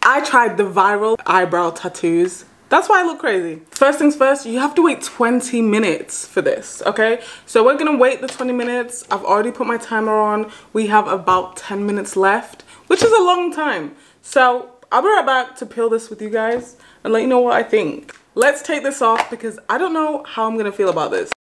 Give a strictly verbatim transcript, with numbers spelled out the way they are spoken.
I tried the viral eyebrow tattoos. That's why I look crazy. First things first, you have to wait twenty minutes for this, okay? So we're gonna wait the twenty minutes. I've already put my timer on. We have about ten minutes left, which is a long time. So I'll be right back to peel this with you guys and let you know what I think. Let's take this off because I don't know how I'm gonna feel about this.